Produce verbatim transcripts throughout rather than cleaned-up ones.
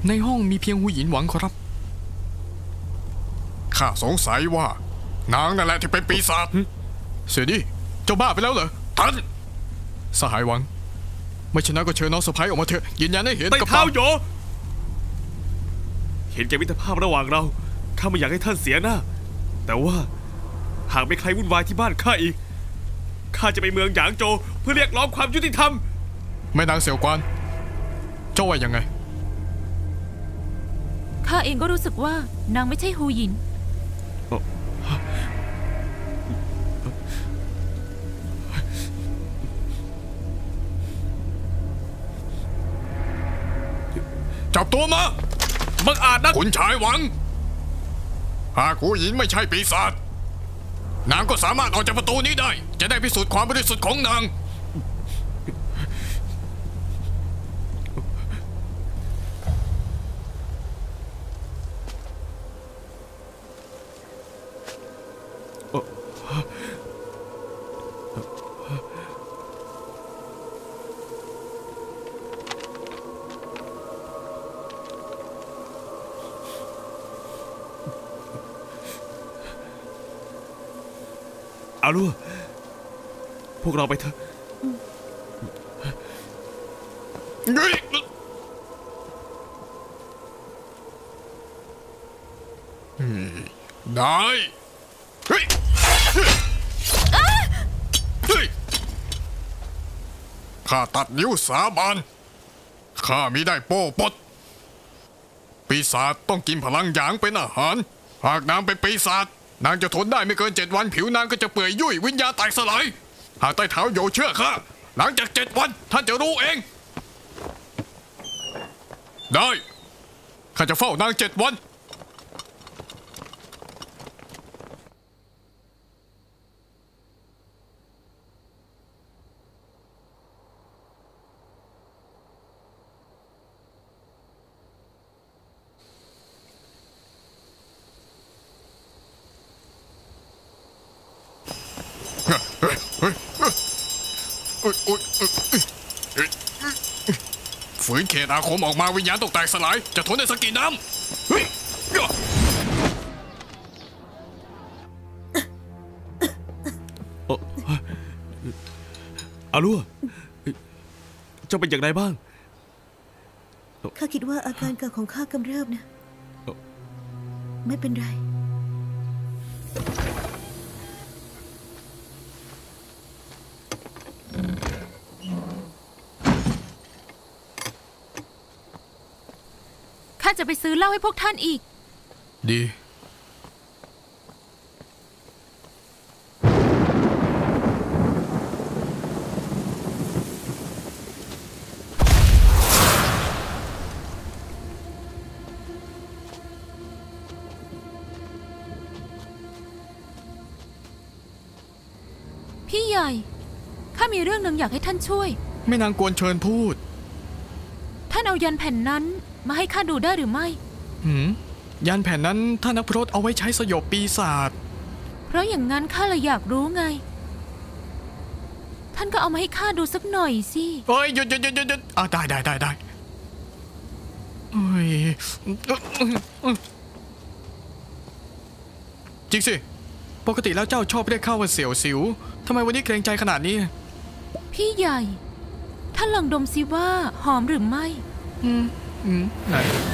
ในห้องมีเพียงหูหยินหวังครับข้าสงสัยว่านางนั่นแหละที่เป็นปีศาจเสียดิเจ้าบ้าไปแล้วเหรอท่านสหายหวังไม่ฉะนั้นก็เชิญน้องสะพ้ายออกมาเถอะยืนยันให้เห็นกับตาเท้าโยเห็นแก่มิตรภาพระหว่างเราข้าไม่อยากให้ท่านเสียหน้าแต่ว่าหากมีใครวุ่นวายที่บ้านข้าอีกข้าจะไปเมืองหยางโจวเพื่อเรียกร้องความยุติธรรมแม่นางเสี่ยวกวานเจ้าว่ายังไงข้าเองก็รู้สึกว่านางไม่ใช่ฮูหยินจับตัวมาบังอาจนะขุนชายหวังหากหูหยินไม่ใช่ปีศาจนางก็สามารถออกจากประตูนี้ได้จะได้พิสูจน์ความบริสุทธิ์ของนางเอาลูกพวกเราไปเถอะได้เฮ้ยข้าตัดนิ้วสาบานข้ามิได้โป้ปดปีศาจต้องกินพลังหยางเป็นอาหารหากนางเป็นปีศาจนางจะทนได้ไม่เกินเจ็ดวันผิวนางก็จะเปื่อยยุ่ยวิญญาณแตกสลายหากใต้เท้าโยเชื่อข้าหลังจากเจ็ดวันท่านจะรู้เองได้ข้าจะเฝ้านางเจ็ดวันฝืนเขตอาคมออกมาวิญญาณตกแตกสลายจะทนได้สักกี่น้ำเฮ้ยอาลัวเจ้าเป็นอย่างไรบ้างข้าคิดว่าอาการเก่าของข้ากำเริบนะไม่เป็นไรข้าจะไปซื้อเหล้าให้พวกท่านอีกดีพี่ใหญ่ข้ามีเรื่องหนึ่งอยากให้ท่านช่วยแม่นางกวนเชิญพูดท่านเอายันแผ่นนั้นมาให้ข้าดูได้หรือไม่หืมยันแผ่นนั้นท่านนักพรตเอาไว้ใช้สยบปีศาจเพราะอย่างนั้นข้าเลยอยากรู้ไงท่านก็เอามาให้ข้าดูสักหน่อยสิเฮ้ยหยุดหยุดหยุดหยุดอ่ะได้ได้ได้ได้เฮ้ยจริงสิปกติแล้วเจ้าชอบเรียกข้าว่าเสี่ยวสิวทำไมวันนี้เกรงใจขนาดนี้พี่ใหญ่ท่านลองดมสิว่าหอมหรือไม่อืมอืมไหน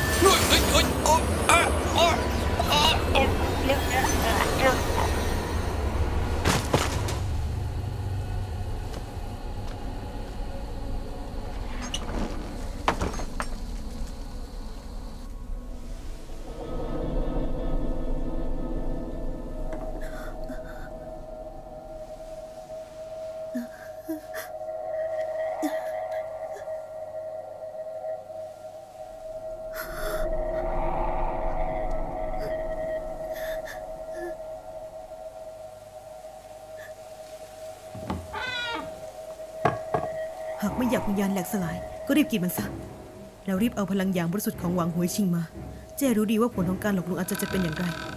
หากไม่อยากวิญญาณแหลกสลายก็รีบกินมันซะแล้วรีบเอาพลังหยางบริสุทธิ์ของหวังหวยชิงมาเจ้รู้ดีว่าผลของการหลอกลวงอาจารย์จะเป็นอย่างไร